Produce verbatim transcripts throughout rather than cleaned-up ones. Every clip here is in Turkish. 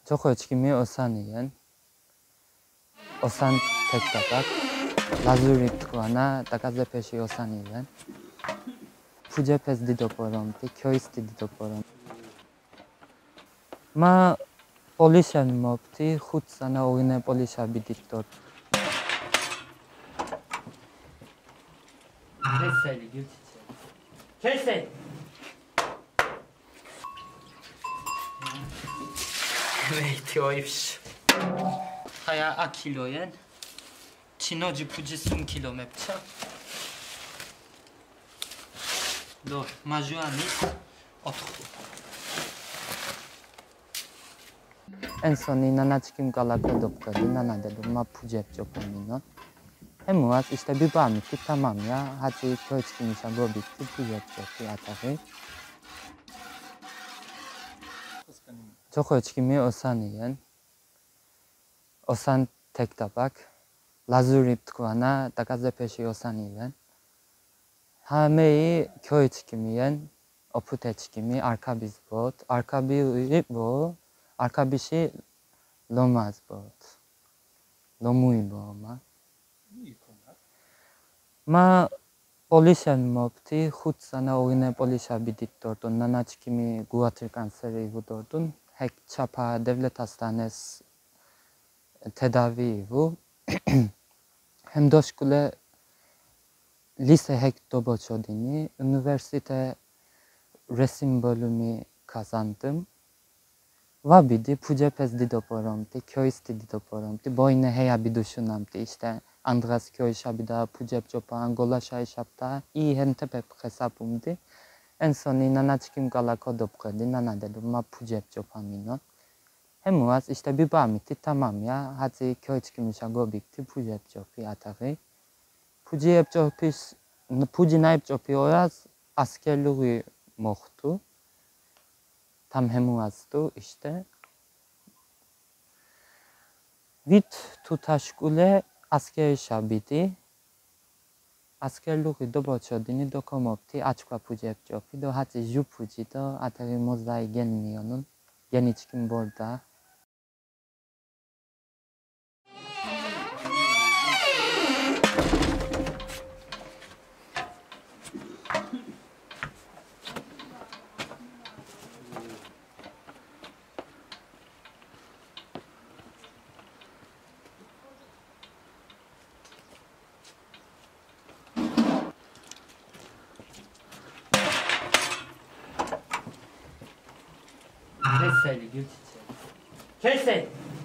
Çokoçkimi osaniyen, osan tek tabak, lazuri tkwana, takazepeshi osaniyen, pujepes didoporomti, kyoisti didoporomti. Ma polishan mopti, hut sana oyune polisha bidittor. Keseli, gül çiçeği. Keseli! Wait, Haya a kiloyen. Çinocu pucisum kilometre. Do, majuanis otku. En son inanaçkim galako doktor, inana dedim ma pucep çopamino. Hem was işte bir bağımlıkti tamam ya. Hadi köçkim işe go bitti pucep çopi atağı. Çokoçkimi osaniyen. Osan tek tabak, lazuri tkwana, takazepeshi osaniyen. Hameyi köçkimiyen, oputeçkimi, arka biz bot, arka bir bo, arka bir şey lomaz bot. Lomuy bo ma. Ma polishan mopti, hut sana oyune polisha bidittortun, nanaçkimi guatr kanseri vudordun. Hek çapa devlet hastanesi tedavi bu. Hem doşkule lise hek doboçodini, üniversite resim bölümü kazandım. Vabidi pucepes didoporomti, kyoisti didoporomti, boyne heya biduşunamti işte Andras köy şabida pucep çopan gola şay şapta iyi hem tepep hesapumdi. En soni nanaçkim gala kodopkadi nana dedim ma pucep çopamino. Hem was işte bir bağımlıkti tamam ya. Hadi köçkimişe go bitti pucep çopi atağı. Pucep çopi, puci naip çopi oyaz askerliği mohtu. Tam hem wastu işte. Vit tutaşkule asker şabidi. Askerliği doboçodini dokomopti açka pucep çopi. Do hadi ju puci do atağı mozai gelmiyonun. Yeniçkim borda. Keseli, gül çiçeği. Keseli!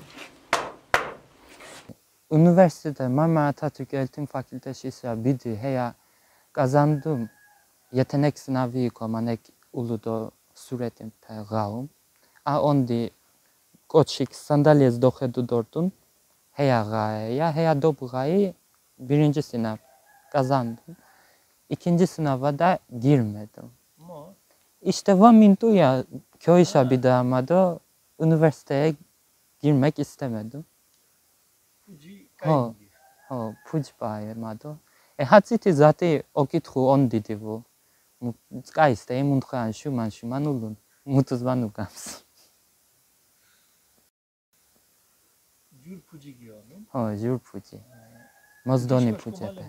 Üniversitede Marmara Atatürk Eğitim Fakültesi ise bidi heya kazandım. Yetenek sınavı komanek uludo suretim pe gaum. A ondi koçik sandalyez dohedu dordun. Heya gaya, heya dobu gayı birinci sınav kazandım. İkinci sınava da girmedim. İşte vamintu ya köy şabida ama da üniversiteye girmek istemedim. Ho, ho, puc baymadı. E hatsiti zaten okithu on dedi bu. Skaiste mundhan şuman şuman ulun. Mutuzvan ukams. Jur puci giyonin. Ho, jur puci. Mozdoni pucepe.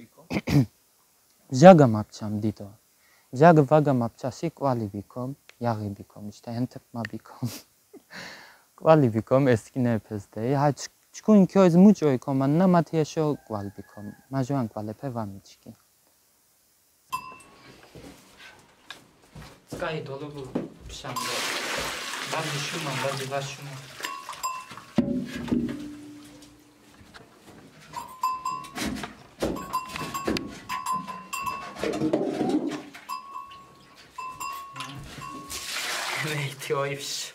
Jagam yapacağım dido. Jag vagam yapacağım kvali bikom, yaği bikom işte hentepma bikom. Kvali bikom eski nepeste. Ha Çkun köz mucoy koman namat yaşo kvali bikom. Majuan kvali pevam içki. Skay dolu bu pişamda. Bazı şuman, bazı var şuman. Wait, oyş.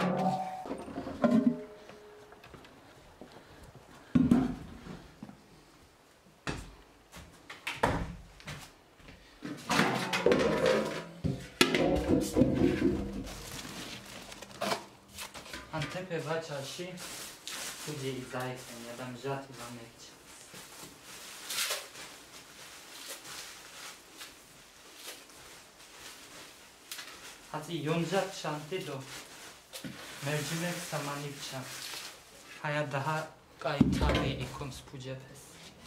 Antep'e vaçaşı Puci izayeten ya da mjat ilamekçi. Hadi yonjat şanti do. Mercimek samanivça. Haya daha kaytavi ikons pucepes.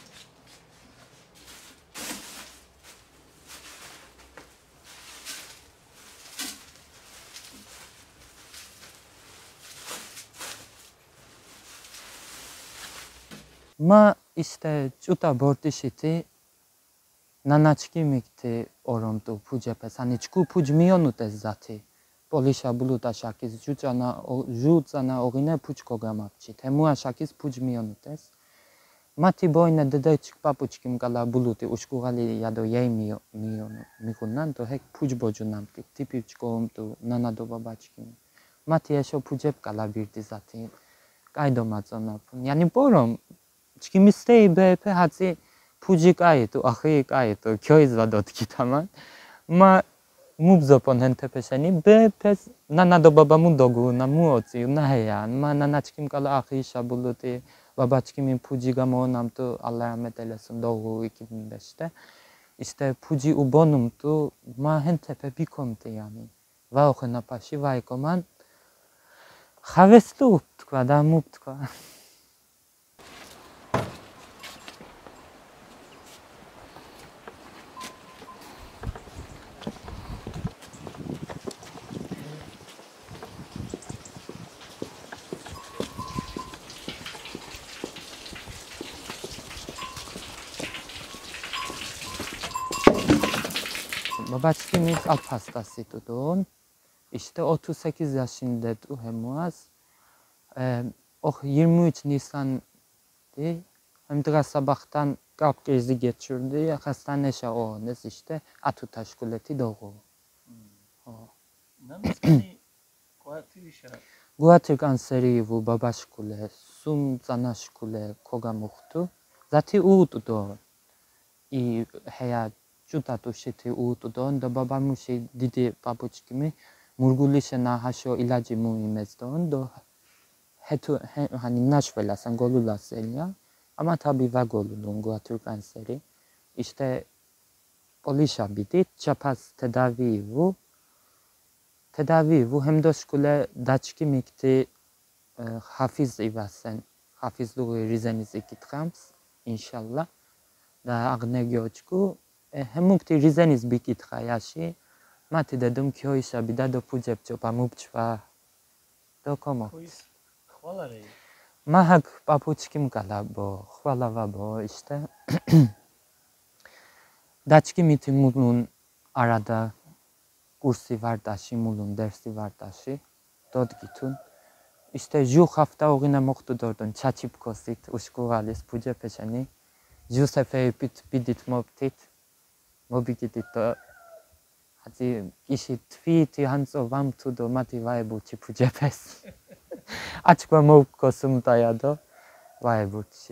Ma işte çuta bortişiti nanaçki mikti oromtu pucepes. Hani çku pucmiyonutes zati. Polisha buluta şakis jucana jucana orine puçkogamapçi. Temua şakis pucmiyonutes. Mati boyne dedeçik papuçkim kala buluti uşkugali yado yey miyo miyonu mikunan to hek pucbocunamti. Tipi çkomtu nanado babaçkim. Mati eşo pucep kala birdi zati. Kaydo mazonapun. Yani borom çkimistei bepe hatsi pucik aytu, ahik aytu, köyzvadot kitaman. Ma mubzopon hentepeşeni bepes nanado babamun dogu na muoci na heyan. Ma nanaçkim kala ahisha buluti. Babaçkimin pucigamo namtu Allah rahmet eylesin doğu iki bin beşte. İşte puci ubonumtu ma hentepe bikomti yani. Va okuna paşi va ikoman. Havesli uptkva da muptkva. Babaçkimiz alp hastasıydı doğun. İşte otuz sekiz yaşındaydı hemuaz. Ee, oh yirmi üç Nisan'dı. Hem de sabahtan kalp krizi geçirdi. Hastaneşe o nes işte Atutaş kuleti doğu. Nanaçkani kuatirişa. Guatr kanseri bu babaş kule, sum zanaş kule koga muhtu. Zati uğutu doğun. I heya çuta tuşeti uğutu doğun da babamuşi didi babuçkimi murgulişe na haşo ilacı muimez doğun do hetu he, hani naşvelasan golulasın ya. Ama tabi va goludun guatr kanseri. İşte polisha bidit çapas tedavi bu. Tedavi bu hem de şkule daçki mikti e, hafiz ivasen. Hafizluğu rizenizi kitrams inşallah. Da agne göçku e, hem mukti rizeniz bir kitra yaşı. Mati dedim ki o işe bir da pucep çopa mupçva. Do komo. Kois hvala rey. Mahak papuçkim kala bo. Hvala va bo işte. Daçki miti mulun arada kursi var daşı mulun dersi var daşı. Dod gitun. İşte ju hafta orina moktu dordun çaçip kosit uşkuvalis pucepeşeni. Ju sefer pit bidit moptit. Mobigidit do. Hadi işi tviti hanzo vam tudo mati vaybuçi pucepes. Açma mop kosum dayado vaybuçi.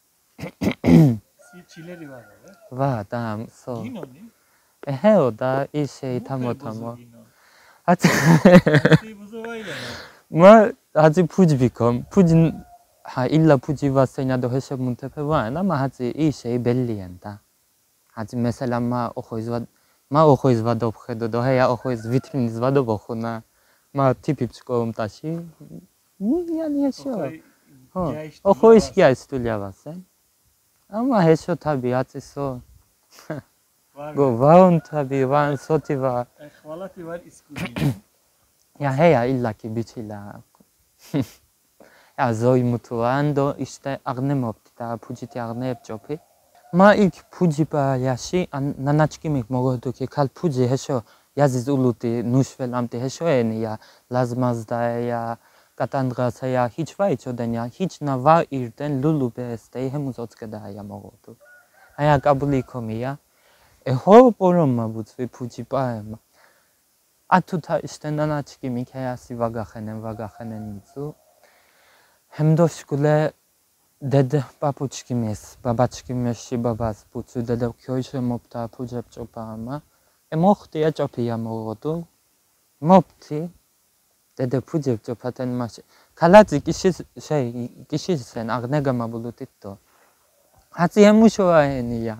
Si çileri var öyle. Va tamam so. Gino ni? E heo da işe tamo tamo. Hadi. Si buzo vayle na. Ma hadi puc bikom. Pucin ha illa puci vasena do hesap muntepe var ama hadi işe belli da. Hadi mesela ma okoiz va ma okoiz va dobxedo do heya okoiz vitriniz va doboxuna. Ma tipipçkom taşı. Yani yaşıyor. Okoiz gelstulya vasen. Ama heşo tabi hadi so. Go vaun tabi van sotiva. Hvalati var iskudino. Ya heya illa ki biçila. Ya zoy mutuando işte agnem optita puciti agnep çopi. Ma ilk puci pa yaşı nanaçkimik mogodu ki kal puci heşo yaziz uluti nuşvelamti heşo eni ya lazmazda ya katandra ya hiç va içoden ya hiç na va irden lulu beste hemuz otskeda ya mogodu. Aya kabuli komi ya. E ho poroma butvi puci pa ema. Atuta işte nanaçkimik heyasi vagaxenen vagaxenen mitsu. Hem de şkule dede papuçkimiz, babaçkimeşi babas pucu dede köyşe mopta pucep çopa ama. E mohti ya çopi ya mogodu. Mopti dede pucep çopaten maşı. Kalazi kişi şey kişi sen agnegama bulutitto. Hatsi yemusho aheni ya.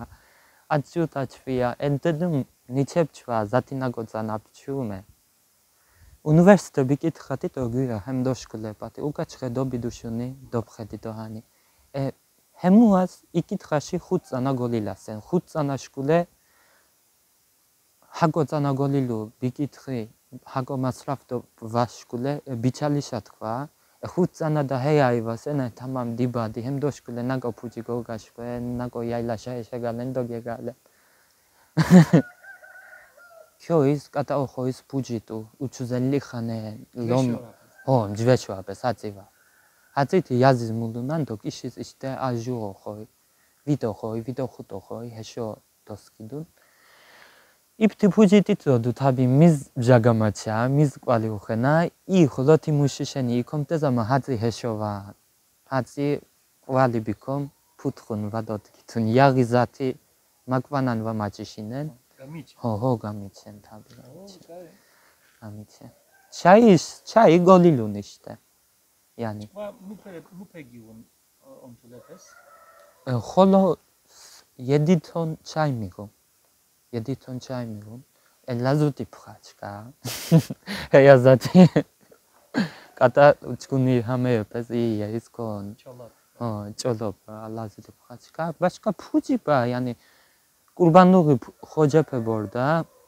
Atçu taçfiya. E dedim niçepçva zatinago zanapçume. უნივერსიტეტი კითხათი თოგვია ჰემდოშკულებათი უკაჩხედობი დუშუნი დოფხედი დოჰანი ე ჰემუას იკითხაში ხუთ წანა გოლილასენ ხუთ წანაშკულე ჰაგო წანა გოლილუ ბიკითხი ჰაგო მასრაფტო ვაშკულე ბიჩალიშა თქვა ხუთ წანა და ჰეაივასენ თამამ დიბადი ჰემდოშკულე ნაკო ფუჯი გოგაშვე ნაკო იაილაშა ეშეგალენ დოგეგალე ქოის კატაოხოის ფუჯიტუ უჩუზელი ხანე ლომ ო ჯვეშვაბე საწივა აწითი იაზის მულუნან დო კიშის იშტე აჟუო ხოი ვიდო ხოი ვიდო ხუტო ხოი ჰეშო დოსკიდუნ იფთი ფუჯიტი თოდუ თაბი მიზ ჯაგამაჩა მიზ ყვალი უხენა ი ხოლოთი მუშიშენი იკომტეზამა ჰაწი ჰეშოვა ჰაწი ყვალი ბიკომ ფუთხუნ ვადოთ კითუნ იაღიზათი მაკვანან ვამაჭიშინენ გამიჩენ ხო ხო გამიჩენ თაბი გამიჩენ ჩაის ჩაი გოლილუნიშტე yani ვა მუფე მუფეგიუნ ონტულეფეს ხოლო yedi ton çay მიგო yedi ton çay მიგო ე ლაზუტი ფხაჩკა ჰეაზათი კატა უჩკუნი ჰამეფეს ია ისკონ ჩოლად ო ჩოლობ ლაზუტი ფხაჩკა ბაშკა ფუჯიბა yani კურბანუღი ხოჯეფე ბორდა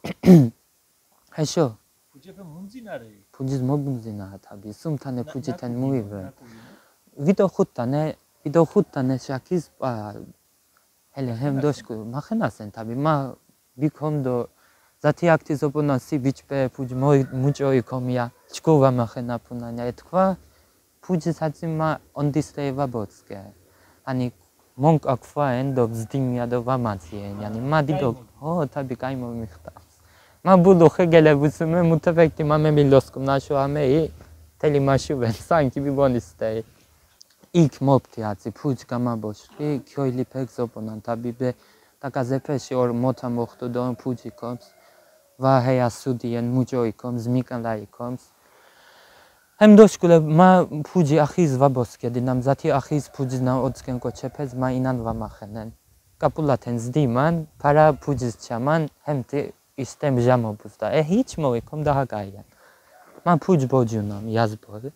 ჰეშო ფუჯეფე მუნძინარე ფუჯის მობუნზინა თაბი სუმთანე ფუჯითან მუივე ვიდო ხუთთანე ვიდო ხუთთანე შაქის პა ჰელე ჰემდოშკუ მახენასენ თაბი მა ბიქომდო ზათი აქტიზობუნასი ბიჭპე ფუჯ მუჭოი კომია ჩკუვა მახენა ფუნანია ეთქვა ფუჯის აციმა ონდისრევა ბოცკე ani მონკ აქვა ენდო ზდიმია და ვამაციენ yani მა დიდო ო თაბი კაი მომიხტა მა ბუდო ხეგელებს მე მუთაფექტი მამე მილოსკუ ნაშო ამე თელი მაშუვენ სანკი ბიბონისტე იქ მოპტი აცი ფუჯ გამაბოშკი ქოილი ფეგზოპონან თაბიბე დაკაზეფეში ორ მოთა მოხტო დონ ფუჯი კომს ვა ჰეა სუდიან მუჯოი კომს მიკალაი კომს ჰემდოშკულე მა ფუჯი ახის ვაბოსკედი ნამზათი ახის ფუჯის ნა ოცკენ კოჩეფეს მა ინან ვამახენენ კაპულათენ ზდიმან პარა ფუჯის ჩამან ჰემტი ისტემ ჟამობუს და ე ჰიჩ მოვიქომ დაჰაგაიან მა ფუჯ ბოჯუნამ იაზბორი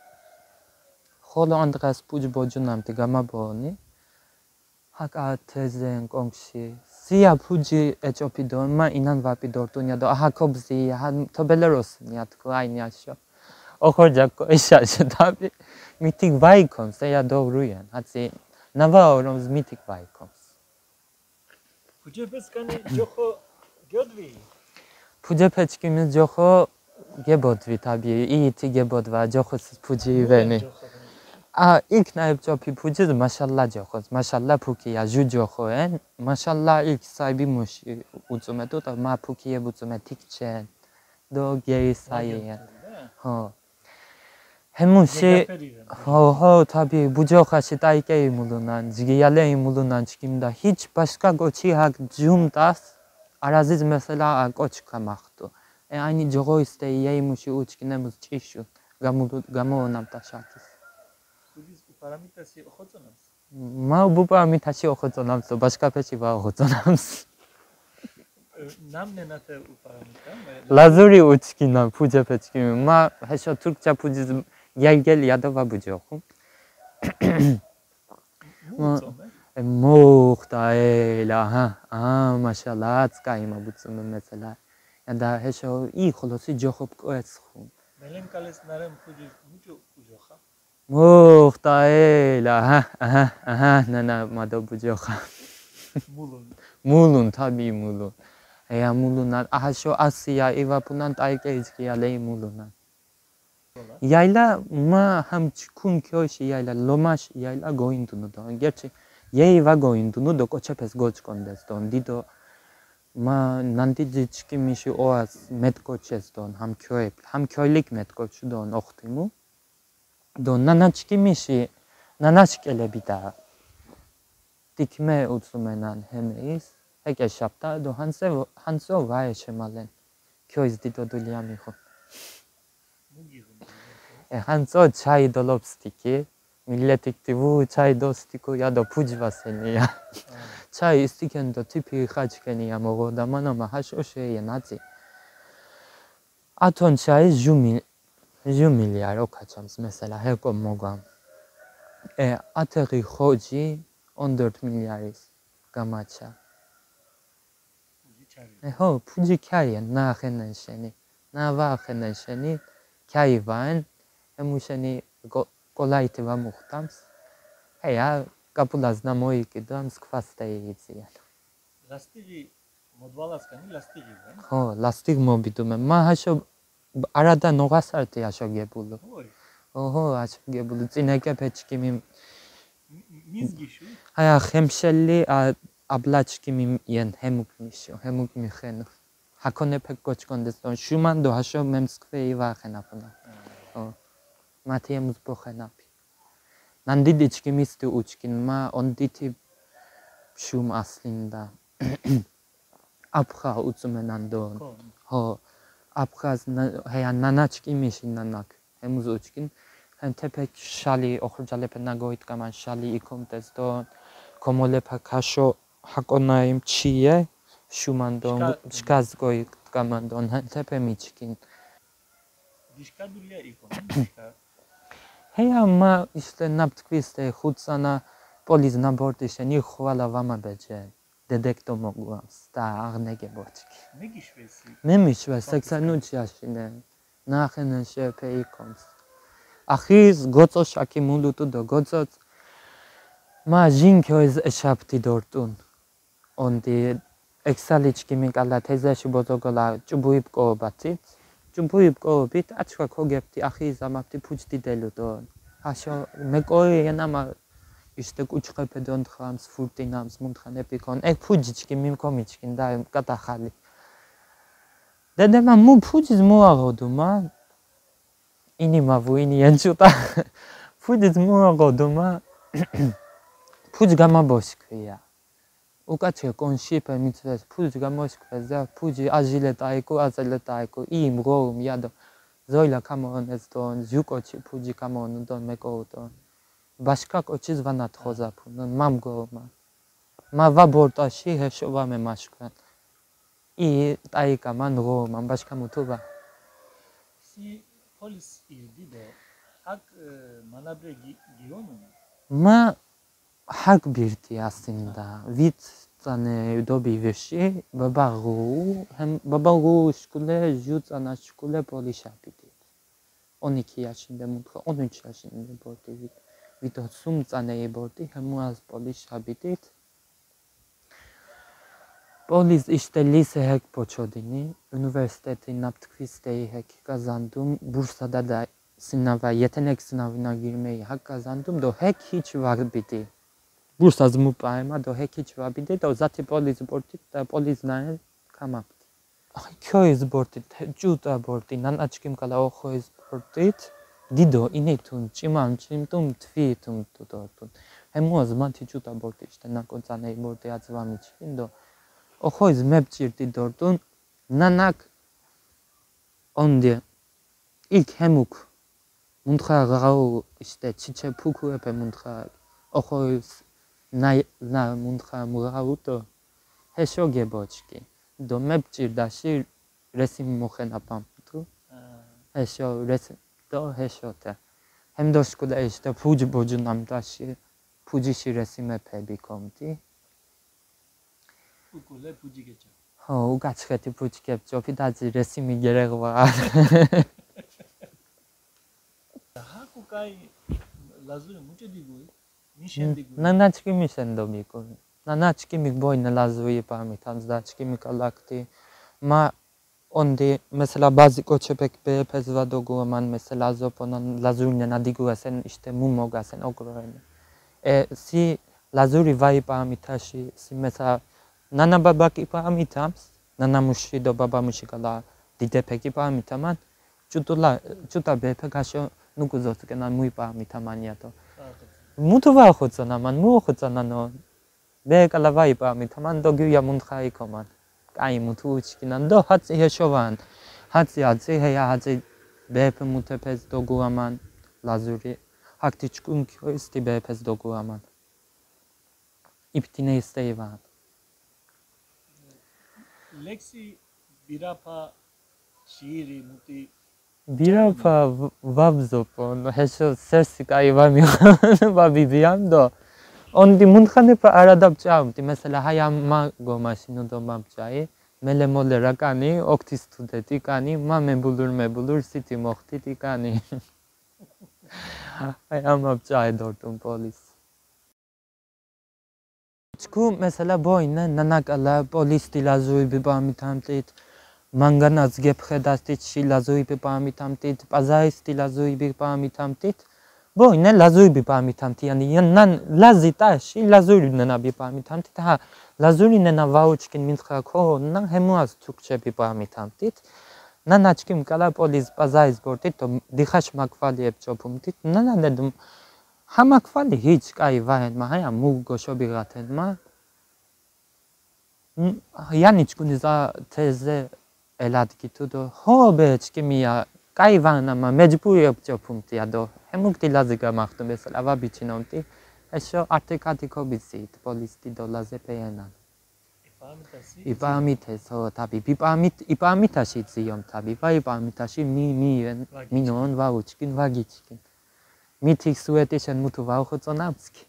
ხოლო ანდღას ფუჯ ბოჯუნამტი გამაბონი ჰაკათეზენ კონქში სია ფუჯი ეჭოფიდონ მა ინან ვაპიდორტუნია და აჰაკობზი ჰა თობელეროსნია თქაინიაშო ოხორჯაკო ეშაშო თაბი მითიკ ვაიკონს ეა დოვრუიან აცი ნავაორომს მითიკ ვაიკონს ფუჯეფესკანი ჯოხო გიოდვი ფუჯეფეჩკიმის ჯოხო გებოდვი თაბი ითი გებოდვა ჯოხოს ფუჯი ივენი ა იქნაებ ჯოფი ფუჯის მაშალლა ჯოხოს მაშალლა ფუკია ჟუ ჯოხოენ მაშალლა იქ საიბი მუში უწუმეტო და მა ფუკიე უწუმე თიქჩენ დო გეისაიენ ხო ჰემუში ხო ხო თაბი ბუჯოხაში დაიკე იმულუნან ჯგიალე იმულუნან ჩკიმდა ჰიჩ ბაშკა გოჩი ჰაკ ჯუმტას არაზის მესელა კოჩკა მახტო ე აინი ჯოღოისტე იეიმუში უჩკინემუს ჭიშუ გამოონამტა შაქის ფუჯის პარამიტასი ოხოწონამს მა ბუპარამიტაში ოხოწონამს ბაშკაფეში ვა ოხოწონამს ნამნენათე უპარამიტა ლაზური უჩკინა ფუჯეფეჩკი მა ჰეშო თურქჩა ფუჯის იაგელია და ვაბუჯოხუ მოხდა ელა ჰა ა მაშალა აცკაიმა ბუცუნ მესელა და ჰეშო ი ხოლოსი ჯოხობ კოეცხუ მელენ კალეს ნარემ ფუჯი მუჭო უჯოხა მოხდა ელა ჰა აჰა აჰა ნანა მადო ბუჯოხა მულუნ მულუნ თაბი მულუნ ეა მულუნა აჰაშო ასია ევაფუნან ტაიკეიჭკია ლეი მულუნა იაილა მა ჰამ ჩკუნ ქოში იაილა ლომაშ იაილა გოინდუნო და გერჩი იეივა გოინდუნო და კოჩეფეს გოჩკონდეს დონ დიდო მა ნანტიჯი ჩკიმიში ოას მეტკოჩეს დონ ჰამ ქოე ჰამ ქოილიკ მეტკოჩუ დონ ოხტიმუ დონ ნანაჩკიმიში ნანაშკელები და ტიქმე უცუმენან ჰემეის ეკეშაპტა დო ჰანსე ჰანსო ვაე შემალენ ქოის დიდო დულია მიხო ე ჰანსო ჩაი დოლობსტიკი მილეტიქტივუ ჩაი დოსტიკუ იადო ფუჯვასენია ჩაი სტიკენდო ტიპი ხაჩკენია მოგო და მანამა ჰაშოშეია ნაცი Aton çayı jumil, jumilyar o kaçamız mesela her ko mogam. E ateri hoci on dört milyariz gamaça. Puji çağırıyor. E ho puji kaya na henen şeni. Na va henen şeni kayı van. Hemu şeni kolayti va muhtams. Heya kapulazna moyi kidams kvastayı yitsiyan. Lastik'i modvalaskanı lastik'i var. Ho lastik mobidume. Ma haşo arada nogasartı yaşo gebulu. Oy. Oho yaşo gebulu. Zineke peçkimim. Mizgi şu. Haya hemşelli ablaçkimim yen hemukmişo. Hemukmixenu. Hakone pek koçkondeston. Şuman do haşo memskveyi va henapuna. O. Matiyemuz bu henapi. Nandi diçkimisti uçkin ma on diti şum aslında. Apxa ucumenandon. Kon. Ho. Apxaz heya nanaçkimişin nanak. Hemuz uçkin. Hem tepek şali oxurcalepe nagoit kaman şali ikomteston. Komolepa kaşo hakonayım çiye. Şumandon. Şkazgoit kamandon. Hem tepe miçkin. Dişka duruya ilk onun. Dişka. Hey ama işte naptkviste hutsana poliz na bortiše ni hvala vama beđe dedekto mogu sta arnege bočki. Ne gişvesi? Memiş ve seksen üç yaşine nahenen şepe ikoms. Ahiz gozo şaki mulutu do gozo ma jinköz eşapti dortun. Ondi eksaliçkimik alla tezeşi bozogola çubuyup kobatit. Çubuyup kobit açka kogepti ahiz amapti puçti deludon. Haşo mekoyen ama işte uçkepedon trams furtinams mundhanepikon ek puçiçki mim komiçkin da katahali. Dedema mu puçiz mu agoduma inima vu ini yençuta puçiz mu agoduma puç gama boşkviya. Ukaçe konşipe mitzves puç gama boşkveza puçi ajilet ayku azelet ayku im roum yado zoyla kamoneston jukoçi puçi kamonudon mekoudon. Başka koçiz vanat hozapunun mam goma. Ma va bortashi heshova me maşkvan. İyi ayika man goma başka mutuba. Si polis ildi de hak manabre giyonu mu? Ma hak birti aslında. Vit tane dobi veşi baba ru hem baba ru şkule jut ana şkule polisha piti. on iki yaşında mutlu on üç yaşında borti vit. Vito sum tane borti hemuaz polisha bitit. Polis işte lise hek poçodini, üniversitede naptkvisteyi hek kazandım. Bursa'da da sınava, yetenek sınavına girmeyi hak kazandım. Do hek hiç var biti. Bursa zmupayma do hek hiç var biti. Do zaten polis bortit da polis nae kamapti. Köy bortit, cuta bortit, nan açkim kala o köy bortit. Dido inetun, çimam çimtum tvitum tutotun. Hem o zaman ticuta bortit işte nakonzanei bortit atzvam için do. Ohoiz mepçirti dortun nanak ondi ilk hemuk mundha gau işte çiçe puku epe mundha ohoiz na na mundha mugauto heşo geboçki do mepçir daşi resim mohen apam tu heşo resim do heşo te hem doşkuda işte pucu bocu namdaşi pucişi resim epe bikomti. Ukule puji geçe. Ho, ugaçkati puçkepço pidaci resimi gerek var. Daha kukay lazuri mucho digui. Mission digui. Nanaçki mission domiko. Nanaçki mik boyna lazuri pamitan zdaçki mik alakti. Ma ondi mesela bazı koçepek be pezva doguman mesela zoponan lazurine nadigu sen işte mumoga sen ogroyne. E si lazuri vai pamitashi si mesela Nana babak ipamitams, nana mushi do baba mushi kala dite peki pamitaman, çutula çuta be pekaşo nukuzot kenan muy pamitaman yato. Mutu va khotsana man mu khotsana no. Be kala vai pamitaman do güya mundkhai koman. Kai mutu uçkinan do hatsi heşovan. Hatsi hatsi heya hatsi be pe mutepez do guaman lazuri. Hakti çkun kyo isti be pez do guaman. İptine isteyvan. Lexi birapa Siri, muti. Birapa vabzopon, hesho sersi kai vami vabibiando. Ondi mundkhane pa aradab çamti. Mesela hayama gomaşinu domam çayı. Mele mole rakani, oktis tudeti kani, ma me bulur me bulur, siti mohtiti kani. Hayama çayı dortum polis. Çku mesela boyne nanak ala polis dilazui bibami tamtit. Manganaz gepxedastit shilazui bibami tamtit. Pazais dilazui bibami tamtit. Boyne lazui bibami tamti. Yani yannan lazita shi lazui nena bibami tamtit. Ha lazuri nena vauchkin mintka ko nan hemuaz Türkçe bibami tamtit. Nanaçkim kala polis pazais bortit to dikhash makvali epchopumtit. Nana dedim ha makvali hiç kai vahen ma haya mu goshobi gaten ma. Yani çkuniza teze elad gitu do ho be çkimi ya kai vana ma mecbur epchopumti ya do hemukti laziga maxtu mesela vabichinomti. Esho artikatiko bisit polisti do lazepeyenan. Ipamites ho tabi ipamit ipamitashi ziyom tabi va ipamitashi mi mi minon va uchkin va gichkin. Mitik suetischen mutu va khotsonamski.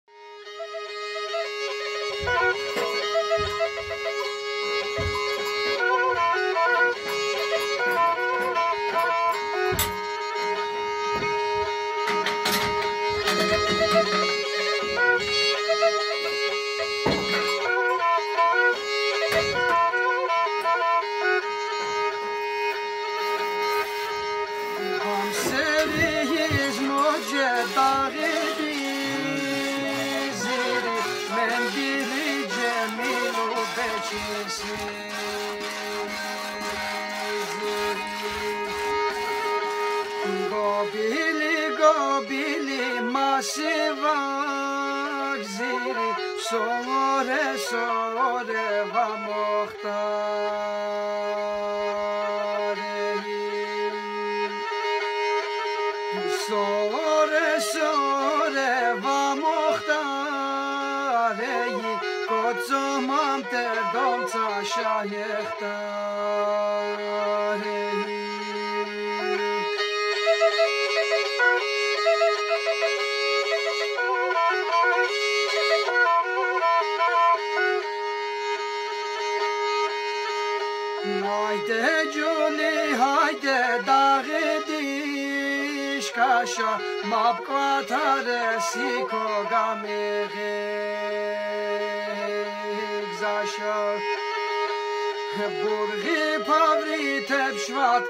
Gobili gobili masivak ziri sore sore va muhtareyim sore sore va muhtareyim kotzomam ter domca şayehtareyim Hayde Juli, hayde dağı dişkaşa mabqatare siko gameğik zaşa Burgi pavri tepşvat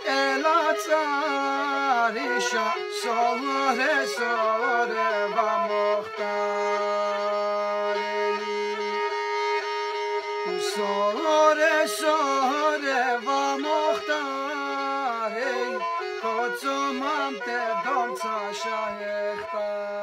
elatsarisha Sore sore va muhtareyim Sore sore va muhtareyim Kotzomam te domca şayehtar